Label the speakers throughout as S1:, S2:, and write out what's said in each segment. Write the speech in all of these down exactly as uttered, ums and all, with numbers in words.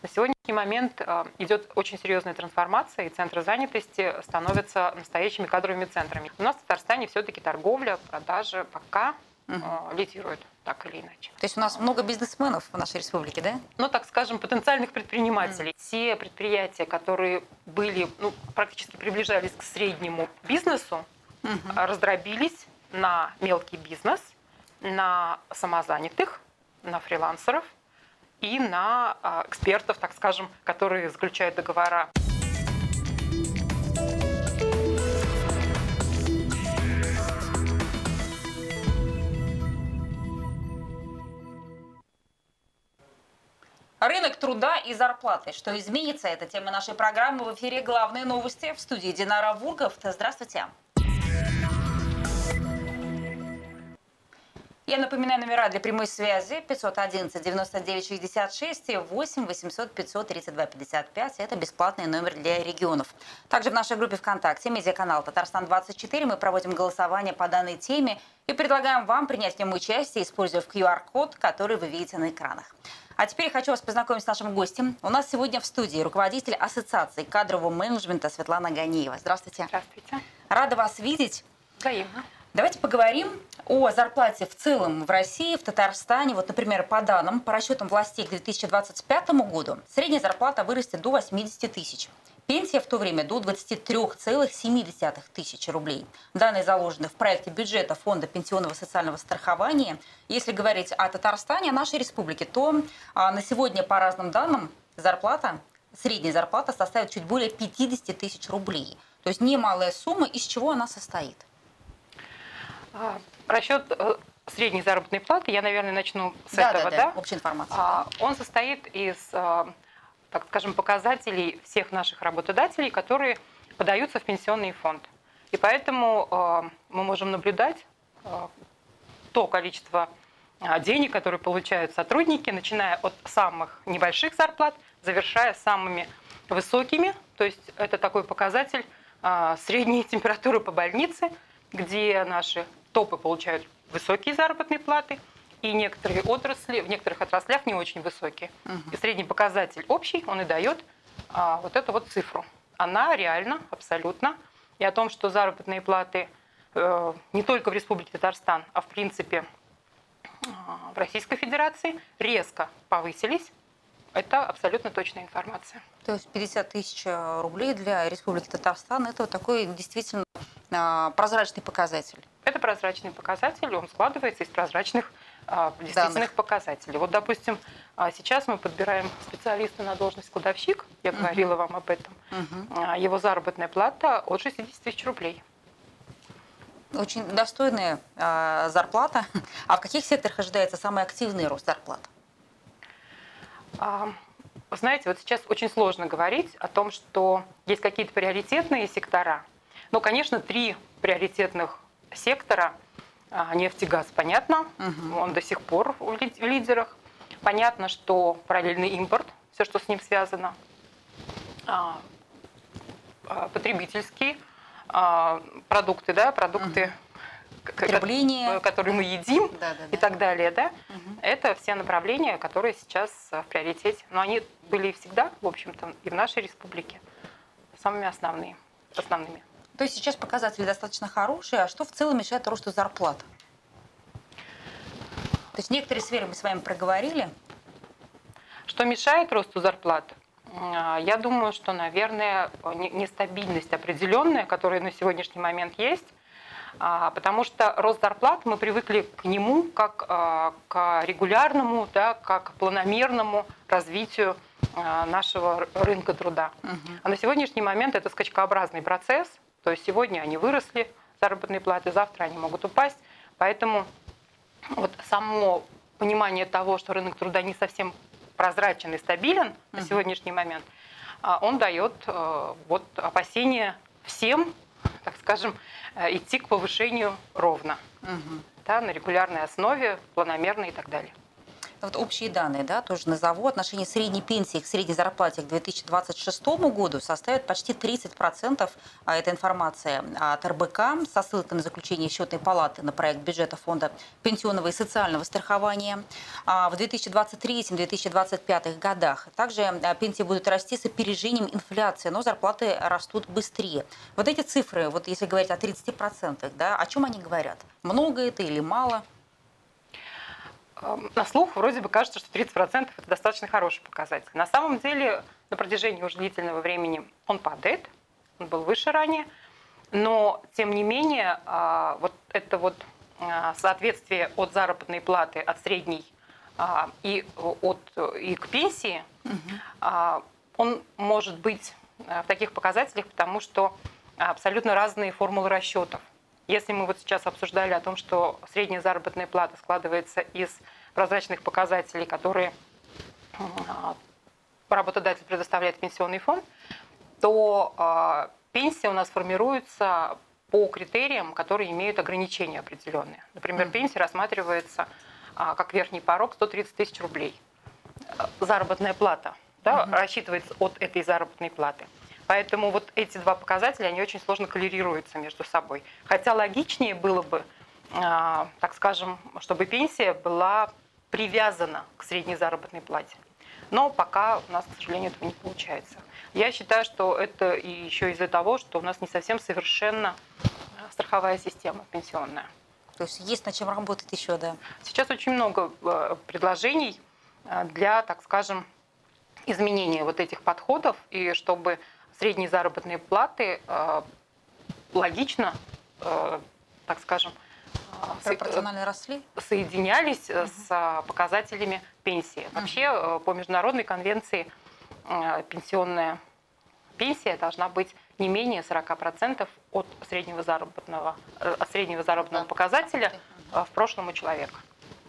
S1: На сегодняшний момент идет очень серьезная трансформация, и центры занятости становятся настоящими кадровыми центрами. У нас в Татарстане все-таки торговля, продажи пока угу. лидируют, так или иначе.
S2: То есть у нас много бизнесменов в нашей республике, да?
S1: Ну, так скажем, потенциальных предпринимателей. Mm. Те предприятия, которые были, ну, практически приближались к среднему бизнесу, mm-hmm. раздробились на мелкий бизнес, на самозанятых, на фрилансеров и на а, экспертов, так скажем, которые заключают договора.
S2: Рынок труда и зарплаты. Что изменится? Это тема нашей программы. В эфире «Главные новости». В студии Динара Вургов. Здравствуйте. Я напоминаю номера для прямой связи пятьсот одиннадцать девяносто девять шестьдесят шесть и восемь восемьсот пятьсот тридцать два пятьдесят пять. Это бесплатный номер для регионов. Также в нашей группе ВКонтакте, медиаканал Татарстан двадцать четыре, мы проводим голосование по данной теме и предлагаем вам принять в нем участие, используя ку ар код, который вы видите на экранах. А теперь хочу вас познакомить с нашим гостем. У нас сегодня в студии руководитель Ассоциации кадрового менеджмента Светлана Ганиева. Здравствуйте.
S1: Здравствуйте.
S2: Рада вас видеть.
S1: Взаимно.
S2: Давайте поговорим о зарплате в целом в России, в Татарстане. Вот, например, по данным, по расчетам властей к две тысячи двадцать пятому году, средняя зарплата вырастет до восьмидесяти тысяч. Пенсия в то время до двадцати трёх целых семи десятых тысяч рублей. Данные заложены в проекте бюджета Фонда пенсионного социального страхования. Если говорить о Татарстане, о нашей республике, то а, на сегодня, по разным данным, зарплата, средняя зарплата составит чуть более пятидесяти тысяч рублей. То есть немалая сумма. Из чего она состоит?
S1: Расчет средней заработной платы, я, наверное, начну с
S2: да,
S1: этого,
S2: да,
S1: да?
S2: да? Общая информация.
S1: Он состоит из, так скажем, показателей всех наших работодателей, которые подаются в пенсионный фонд. И поэтому мы можем наблюдать то количество денег, которые получают сотрудники, начиная от самых небольших зарплат, завершая самыми высокими. То есть это такой показатель средней температуры по больнице, где наши топы получают высокие заработные платы, и некоторые отрасли, в некоторых отраслях не очень высокие. Uh-huh. И средний показатель общий, он и дает а, вот эту вот цифру. Она реально, абсолютно. И о том, что заработные платы э, не только в Республике Татарстан, а в принципе э, в Российской Федерации резко повысились, это абсолютно точная информация.
S2: То есть пятьдесят тысяч рублей для Республики Татарстан – это такой действительно прозрачный показатель.
S1: Это прозрачный показатель, он складывается из прозрачных действительных данных. Показателей. Вот, допустим, сейчас мы подбираем специалиста на должность кладовщик, я uh-huh. говорила вам об этом. Uh-huh. Его заработная плата от шестидесяти тысяч рублей.
S2: Очень достойная э, зарплата. А в каких секторах ожидается самый активный рост зарплат?
S1: А, знаете, вот сейчас очень сложно говорить о том, что есть какие-то приоритетные сектора. Ну, конечно, три приоритетных сектора. Нефть и газ, понятно, угу. он до сих пор в лидерах. Понятно, что параллельный импорт, все, что с ним связано. Потребительские продукты, да, продукты,
S2: угу.
S1: которые мы едим
S2: да, да,
S1: и
S2: да.
S1: так далее. Да?
S2: Угу.
S1: Это все направления, которые сейчас в приоритете. Но они были и всегда, в общем-то, и в нашей республике самыми основными. основными.
S2: То есть сейчас показатели достаточно хорошие, а что в целом мешает росту зарплат? То есть некоторые сферы мы с вами проговорили.
S1: Что мешает росту зарплат? Я думаю, что, наверное, нестабильность определенная, которая на сегодняшний момент есть, потому что рост зарплат, мы привыкли к нему как к регулярному, да, как к планомерному развитию нашего рынка труда. Угу. А на сегодняшний момент это скачкообразный процесс. То есть сегодня они выросли, заработные платы, завтра они могут упасть. Поэтому вот само понимание того, что рынок труда не совсем прозрачен и стабилен uh-huh. на сегодняшний момент, он дает вот опасения всем, так скажем, идти к повышению ровно, uh-huh. да, на регулярной основе, планомерно и так далее.
S2: Вот общие данные, да, тоже назову. Отношение средней пенсии к средней зарплате к две тысячи двадцать шестому году составит почти тридцать процентов. А это информация от эр бэ ка со ссылкой на заключение Счетной палаты на проект бюджета Фонда пенсионного и социального страхования. А в две тысячи двадцать третьем — две тысячи двадцать пятом годах также пенсии будут расти с опережением инфляции, но зарплаты растут быстрее. Вот эти цифры, вот если говорить о тридцати процентах, да, о чем они говорят? Много это или мало?
S1: На слух вроде бы кажется, что тридцать процентов это достаточно хороший показатель. На самом деле на протяжении уже длительного времени он падает, он был выше ранее, но тем не менее вот это вот соответствие от заработной платы, от средней и, от, и к пенсии, угу. он может быть в таких показателях, потому что абсолютно разные формулы расчетов. Если мы вот сейчас обсуждали о том, что средняя заработная плата складывается из прозрачных показателей, которые работодатель предоставляет в пенсионный фонд, то пенсия у нас формируется по критериям, которые имеют ограничения определенные. Например, пенсия рассматривается как верхний порог сто тридцать тысяч рублей. Заработная плата, да, угу. рассчитывается от этой заработной платы. Поэтому вот эти два показателя, они очень сложно коррелируются между собой. Хотя логичнее было бы, так скажем, чтобы пенсия была привязана к средней заработной плате. Но пока у нас, к сожалению, этого не получается. Я считаю, что это и еще из-за того, что у нас не совсем совершенна страховая система пенсионная.
S2: То есть есть над чем работать еще, да?
S1: Сейчас очень много предложений для, так скажем, изменения вот этих подходов, и чтобы средние заработные платы э, логично, э, так скажем,
S2: пропорционально росли,
S1: соединялись
S2: угу.
S1: с показателями пенсии. Вообще угу. по международной конвенции э, пенсионная пенсия должна быть не менее сорока процентов от среднего заработного, от среднего заработного да. показателя э, в прошлом у человека.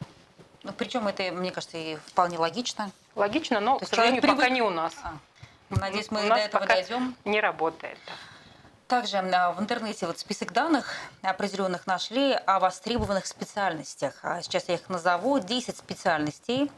S2: Ну, причем это, мне кажется, и вполне логично.
S1: Логично, но,
S2: То
S1: к сожалению, пока
S2: привык...
S1: не у нас.
S2: А. Надеюсь, мы
S1: у
S2: до
S1: нас
S2: этого
S1: пока
S2: дойдем.
S1: Не работает.
S2: Также в интернете вот список данных определенных нашли о востребованных специальностях. Сейчас я их назову. десять специальностей.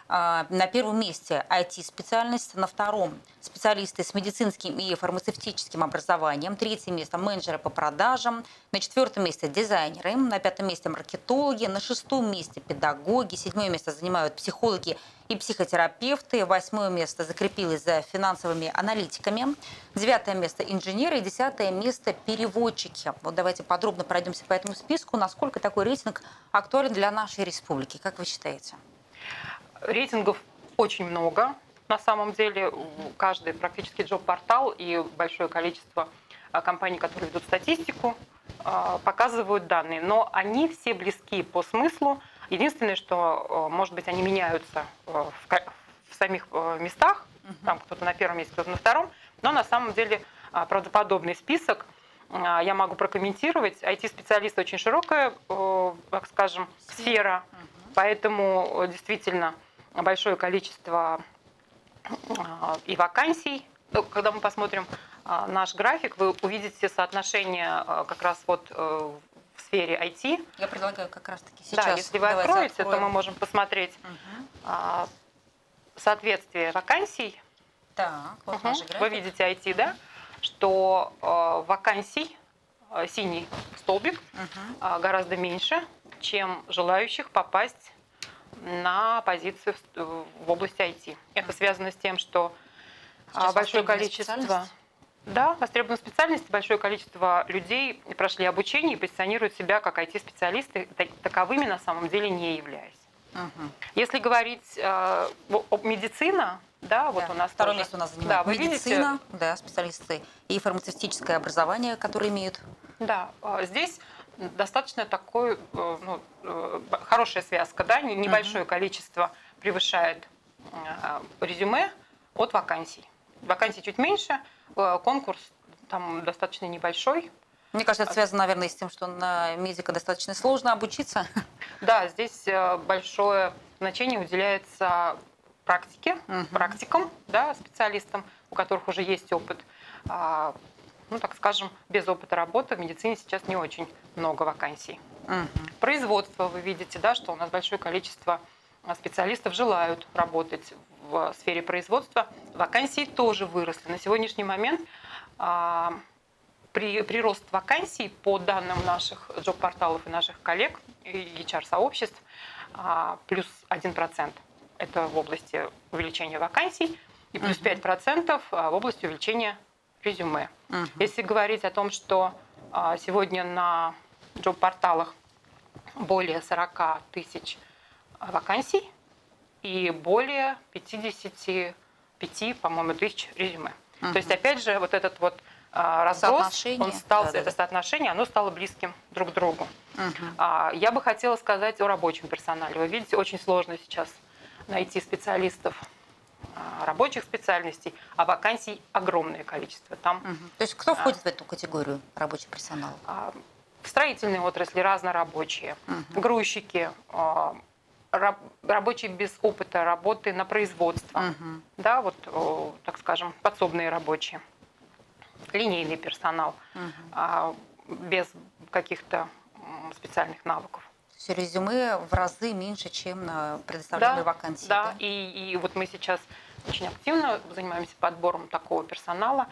S2: На первом месте ай ти-специальность, на втором специалисты с медицинским и фармацевтическим образованием, третье место менеджеры по продажам, на четвертом месте дизайнеры, на пятом месте маркетологи, на шестом месте педагоги, седьмое место занимают психологи и психотерапевты, восьмое место закрепилось за финансовыми аналитиками, девятое место инженеры и десятое место переводчики. Вот давайте подробно пройдемся по этому списку, насколько такой рейтинг актуален для нашей республики, как вы считаете?
S1: Рейтингов очень много. На самом деле каждый практически джоб-портал и большое количество компаний, которые ведут статистику, показывают данные. Но они все близки по смыслу. Единственное, что, может быть, они меняются в самих местах. Там кто-то на первом месте, кто-то на втором. Но на самом деле правдоподобный список я могу прокомментировать. ай ти-специалисты очень широкая, так скажем, сфера. Поэтому действительно большое количество и вакансий. Когда мы посмотрим наш график, вы увидите соотношение как раз вот в сфере ай ти.
S2: Я предлагаю как раз-таки сейчас.
S1: Да, если вы откроете, откроем. то мы можем посмотреть угу. соответствие вакансий.
S2: Так, вот
S1: угу.
S2: наш график.
S1: Вы видите ай ти, да? Что вакансий, синий столбик, угу. гораздо меньше, чем желающих попасть на позицию в области ай ти. Это связано с тем, что сейчас большое количество... Да, востребованных специальностей, большое количество людей прошли обучение и позиционируют себя как ай ти-специалисты, таковыми на самом деле не являясь. Угу. Если говорить э, об медицине, да, вот
S2: да.
S1: у нас
S2: второе
S1: тоже...
S2: место у нас занимает
S1: да,
S2: медицина,
S1: видите...
S2: да, специалисты и фармацевтическое образование, которые имеют.
S1: Да, здесь достаточно такой, ну, хорошая связка, да, небольшое uh-huh. количество превышает резюме от вакансий. Вакансий чуть меньше, конкурс там достаточно небольшой.
S2: Мне кажется, это связано, наверное, с тем, что на медика достаточно сложно обучиться. Да,
S1: здесь большое значение уделяется практике, uh-huh. практикам, да, специалистам, у которых уже есть опыт. Ну, так скажем, без опыта работы в медицине сейчас не очень много вакансий. Uh-huh. Производство, вы видите, да, что у нас большое количество специалистов желают работать в сфере производства. Вакансии тоже выросли. На сегодняшний момент при, прирост вакансий по данным наших джоб-порталов и наших коллег, и эйч ар-сообществ, плюс один процент. Это в области увеличения вакансий, и плюс пять процентов в области увеличения резюме. Uh-huh. Если говорить о том, что сегодня на джоб-порталах более сорок тысяч вакансий и более пятьдесят пять, по-моему, тысяч резюме. Uh-huh. То есть, опять же, вот этот вот разброс, он стал, да, это да. соотношение, оно стало близким друг к другу. Uh-huh. Я бы хотела сказать о рабочем персонале. Вы видите, очень сложно сейчас найти специалистов рабочих специальностей, а вакансий огромное количество. Там,
S2: угу. То есть кто входит а, в эту категорию рабочий персонал?
S1: В строительной отрасли разнорабочие, угу. грузчики, раб, рабочие без опыта работы на производство, угу. да, вот, так скажем, подсобные рабочие, линейный персонал, угу. без каких-то специальных навыков.
S2: То есть резюме в разы меньше, чем на предоставленные
S1: да,
S2: вакансии.
S1: Да,
S2: да?
S1: И, и вот мы сейчас очень активно занимаемся подбором такого персонала.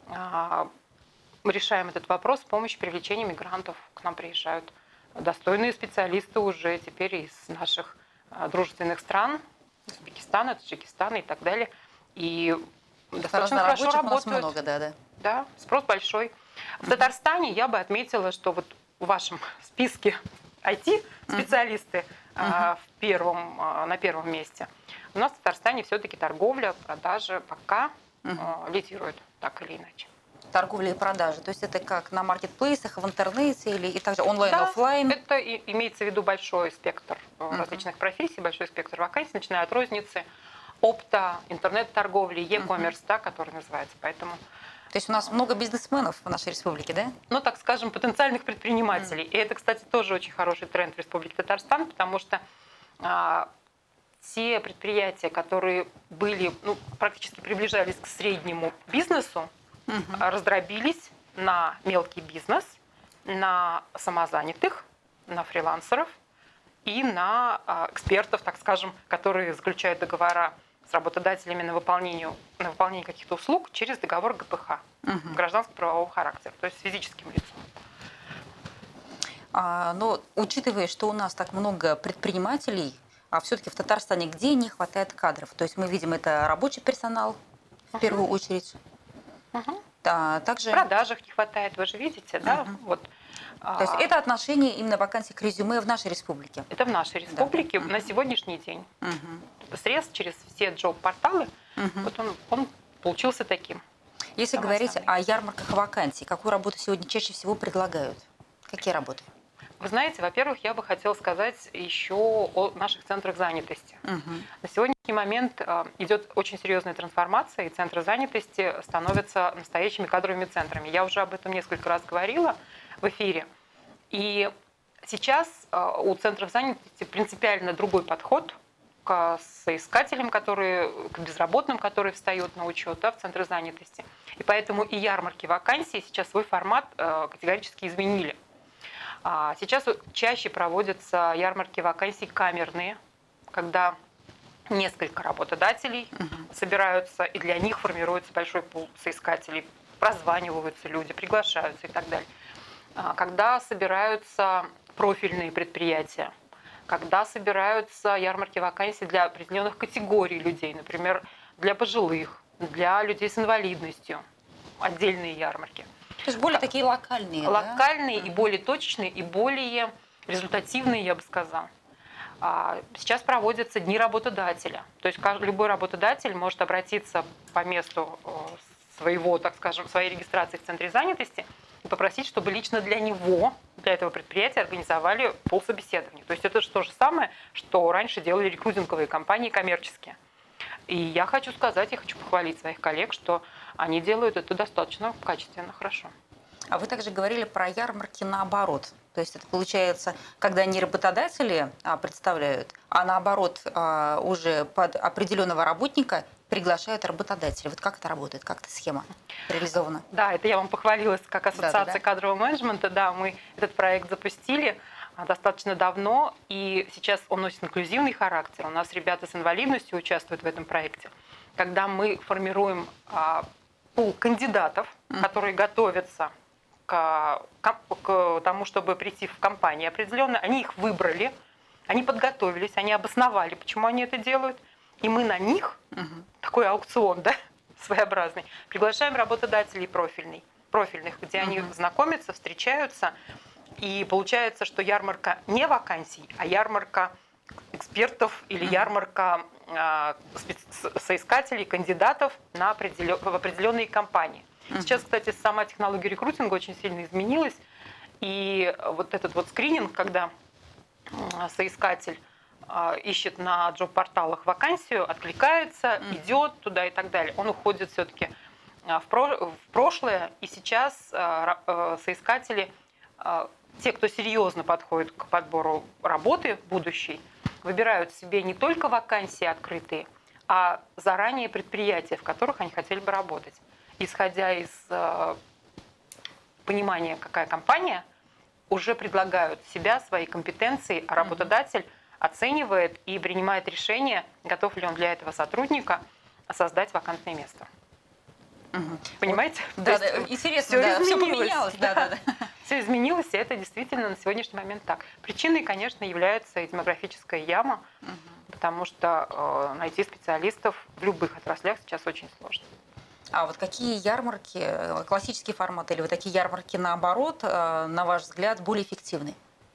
S1: Мы решаем этот вопрос с помощью привлечения мигрантов. К нам приезжают достойные специалисты уже теперь из наших дружественных стран, Узбекистана, Таджикистана и так далее. И достаточно хорошо работают.
S2: У нас много, да, да.
S1: Да, спрос большой. В Татарстане я бы отметила, что вот в вашем списке ай ти-специалисты uh-huh. в первом, на первом месте. У нас в Татарстане все-таки торговля, продажи пока uh-huh. лидируют, так или иначе.
S2: Торговля и продажи, то есть это как на маркетплейсах, в интернете или и также онлайн,
S1: да,
S2: офлайн?
S1: Это и, имеется в виду большой спектр uh-huh. различных профессий, большой спектр вакансий, начиная от розницы, опта, интернет-торговли, e-commerce, uh-huh. да, который называется, поэтому...
S2: То есть у нас много бизнесменов в нашей республике, да?
S1: Ну, так скажем, потенциальных предпринимателей. Mm. И это, кстати, тоже очень хороший тренд в Республике Татарстан, потому что а, те предприятия, которые были, ну, практически приближались к среднему бизнесу, mm-hmm. раздробились на мелкий бизнес, на самозанятых, на фрилансеров и на а, экспертов, так скажем, которые заключают договора с работодателями на выполнение, на выполнение каких-то услуг через договор гэ пэ ха, угу. гражданско-правового характера, то есть с физическим лицом.
S2: А, но учитывая, что у нас так много предпринимателей, а все-таки в Татарстане где не хватает кадров? То есть мы видим, это рабочий персонал в угу. первую очередь.
S1: Угу.
S2: Да, также...
S1: В продажах не хватает, вы же видите, угу. да? Вот.
S2: То есть это отношение именно вакансий к резюме в нашей республике?
S1: Это в нашей республике да. на сегодняшний день. Угу. Срез через все джоб-порталы, угу. вот он, он получился таким.
S2: Если говорить основные. О ярмарках вакансий, какую работу сегодня чаще всего предлагают? Какие работы?
S1: Вы знаете, во-первых, я бы хотела сказать еще о наших центрах занятости. Угу. На сегодняшний момент идет очень серьезная трансформация, и центры занятости становятся настоящими кадровыми центрами. Я уже об этом несколько раз говорила в эфире. И сейчас у центров занятости принципиально другой подход к соискателям, которые, к безработным, которые встают на учет, да, в центры занятости. И поэтому и ярмарки вакансий сейчас свой формат категорически изменили. Сейчас чаще проводятся ярмарки вакансий камерные, когда несколько работодателей угу. собираются, и для них формируется большой пул соискателей, прозваниваются люди, приглашаются и так далее. Когда собираются профильные предприятия, когда собираются ярмарки вакансий для определенных категорий людей, например, для пожилых, для людей с инвалидностью, отдельные ярмарки.
S2: То есть более такие локальные,
S1: Локальные
S2: да?
S1: и более точечные, и более результативные, я бы сказала. Сейчас проводятся дни работодателя. То есть любой работодатель может обратиться по месту своего, так скажем, своей регистрации в центре занятости и попросить, чтобы лично для него, для этого предприятия организовали полсобеседования. То есть это же то же самое, что раньше делали рекрутинговые компании коммерческие. И я хочу сказать, я хочу похвалить своих коллег, что они делают это достаточно качественно, хорошо.
S2: А вы также говорили про ярмарки наоборот. То есть это получается, когда не работодатели представляют, а наоборот уже под определенного работника приглашают работодатели. Вот как это работает, как эта схема реализована?
S1: Да, это я вам похвалилась как ассоциация
S2: да, да, да.
S1: кадрового менеджмента. Да, мы этот проект запустили. достаточно давно, и сейчас он носит инклюзивный характер. У нас ребята с инвалидностью участвуют в этом проекте. Когда мы формируем а, пул кандидатов, которые готовятся к, к, к тому, чтобы прийти в компанию определенно, они их выбрали, они подготовились, они обосновали, почему они это делают, и мы на них, угу. такой аукцион, да, своеобразный, приглашаем работодателей профильный, профильных, где угу. они знакомятся, встречаются, и получается, что ярмарка не вакансий, а ярмарка экспертов или угу. ярмарка а, соискателей, кандидатов на определен, в определенные компании. Угу. Сейчас, кстати, сама технология рекрутинга очень сильно изменилась, и вот этот вот скрининг, когда соискатель ищет на джоб-порталах вакансию, откликается, mm-hmm. идет туда и так далее. Он уходит все-таки в прошлое, и сейчас соискатели, те, кто серьезно подходит к подбору работы будущей, выбирают себе не только вакансии открытые, а заранее предприятия, в которых они хотели бы работать. Исходя из понимания, какая компания, уже предлагают себя, свои компетенции, а работодатель оценивает и принимает решение, готов ли он для этого сотрудника создать вакантное место. Угу. Понимаете?
S2: Вот, да, да, интересно,
S1: все,
S2: да,
S1: все
S2: поменялось. Да, да, да.
S1: Все изменилось, и это действительно на сегодняшний момент так. Причиной, конечно, является и демографическая яма, угу. потому что э, найти специалистов в любых отраслях сейчас очень сложно.
S2: А вот какие ярмарки, классические форматы или вот такие ярмарки наоборот, на ваш взгляд, более эффективны?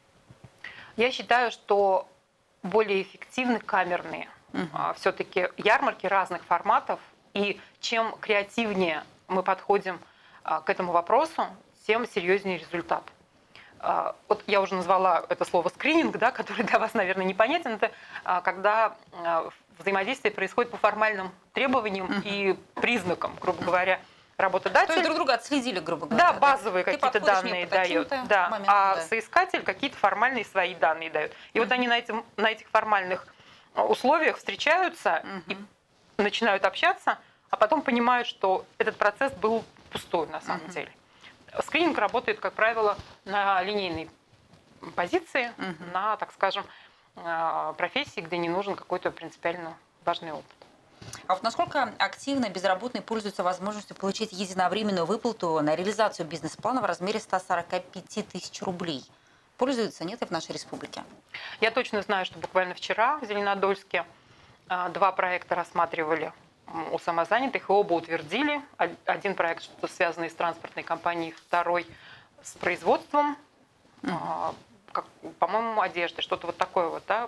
S1: Я считаю, что более эффективны камерные. Uh-huh. Все-таки ярмарки разных форматов, и чем креативнее мы подходим к этому вопросу, тем серьезнее результат. Вот я уже назвала это слово скрининг, да, который для вас, наверное, непонятен. Это когда взаимодействие происходит по формальным требованиям uh-huh. и признакам, грубо говоря, работодатель.
S2: То есть друг друга отследили, грубо говоря.
S1: Да, базовые да? какие-то данные дает. Да. Моментам, а да. соискатель какие-то формальные свои данные дает. И uh-huh. вот они на, этим, на этих формальных условиях встречаются uh-huh. и начинают общаться, а потом понимают, что этот процесс был пустой на самом uh-huh. деле. Скрининг работает, как правило, на линейной позиции, uh-huh. на, так скажем, профессии, где не нужен какой-то принципиально важный опыт.
S2: А вот насколько активно безработные пользуются возможностью получить единовременную выплату на реализацию бизнес-плана в размере ста сорока пяти тысяч рублей? Пользуются, нет, и в нашей республике?
S1: Я точно знаю, что буквально вчера в Зеленодольске два проекта рассматривали у самозанятых, и оба утвердили. Один проект, что связанный с транспортной компанией, второй с производством, mm-hmm. как, по-моему, одежды, что-то вот такое вот, да.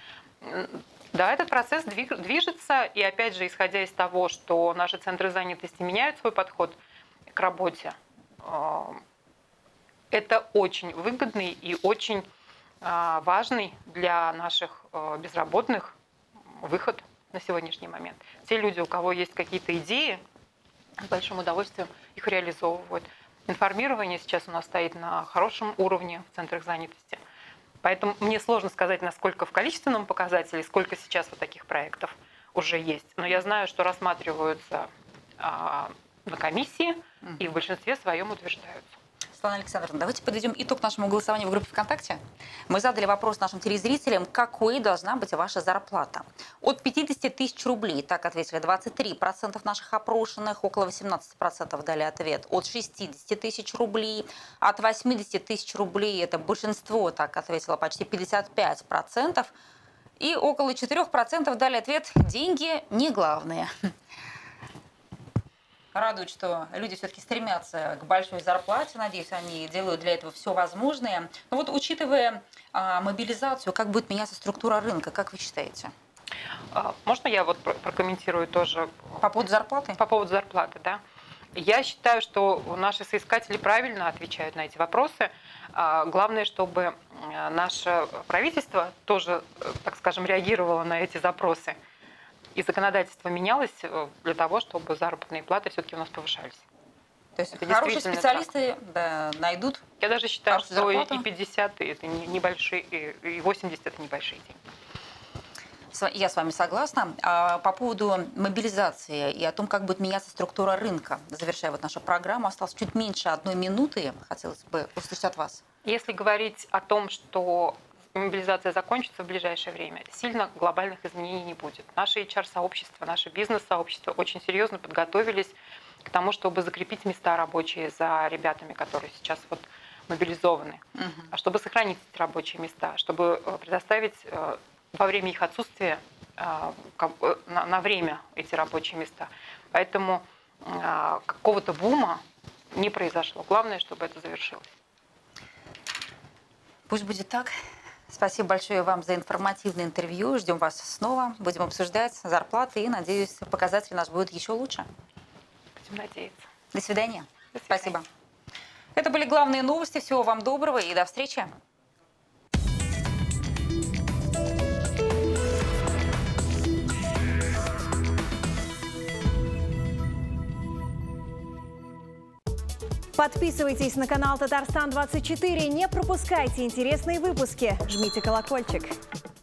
S1: Да, этот процесс движется, и опять же, исходя из того, что наши центры занятости меняют свой подход к работе, это очень выгодный и очень важный для наших безработных выход на сегодняшний момент. Те люди, у кого есть какие-то идеи, с большим удовольствием их реализовывают. Информирование сейчас у нас стоит на хорошем уровне в центрах занятости. Поэтому мне сложно сказать, насколько в количественном показателе, сколько сейчас вот таких проектов уже есть. Но я знаю, что рассматриваются а, на комиссии mm-hmm. и в большинстве своем утверждаются.
S2: Светлана Александровна, давайте подведем итог нашему голосованию в группе ВКонтакте. Мы задали вопрос нашим телезрителям, какой должна быть ваша зарплата. От пятидесяти тысяч рублей, так ответили двадцать три процента наших опрошенных, около восемнадцати процентов дали ответ. От шестидесяти тысяч рублей, от восьмидесяти тысяч рублей, это большинство, так ответило почти пятьдесят пять процентов. И около четырёх процентов дали ответ «деньги не главное». Радует, что люди все-таки стремятся к большой зарплате. Надеюсь, они делают для этого все возможное. Но вот учитывая а, мобилизацию, как будет меняться структура рынка, как вы считаете?
S1: Можно я вот прокомментирую тоже?
S2: По поводу зарплаты?
S1: По поводу зарплаты, да. Я считаю, что наши соискатели правильно отвечают на эти вопросы. Главное, чтобы наше правительство тоже, так скажем, реагировало на эти запросы. И законодательство менялось для того, чтобы заработные платы все-таки у нас повышались.
S2: То есть это хорошие специалисты да, найдут.
S1: Я даже считаю, что зарплату. И пятьдесят это небольшие, и восемьдесят это небольшие деньги.
S2: Я с вами согласна. А по поводу мобилизации и о том, как будет меняться структура рынка, завершая вот нашу программу, осталось чуть меньше одной минуты. Хотелось бы услышать от вас.
S1: Если говорить о том, что мобилизация закончится в ближайшее время, сильно глобальных изменений не будет. Наше эйч ар-сообщество, наше бизнес-сообщество очень серьезно подготовились к тому, чтобы закрепить места рабочие за ребятами, которые сейчас вот мобилизованы, угу. а чтобы сохранить эти рабочие места, чтобы предоставить во время их отсутствия на время эти рабочие места. Поэтому какого-то бума не произошло. Главное, чтобы это завершилось.
S2: Пусть будет так. Спасибо большое вам за информативное интервью. Ждем вас снова. Будем обсуждать зарплаты и, надеюсь, показатель наш будет еще лучше.
S1: Будем надеяться.
S2: До свидания.
S1: До свидания.
S2: Спасибо. Это были главные новости. Всего вам доброго и до встречи.
S3: Подписывайтесь на канал Татарстан двадцать четыре, не пропускайте интересные выпуски, жмите колокольчик.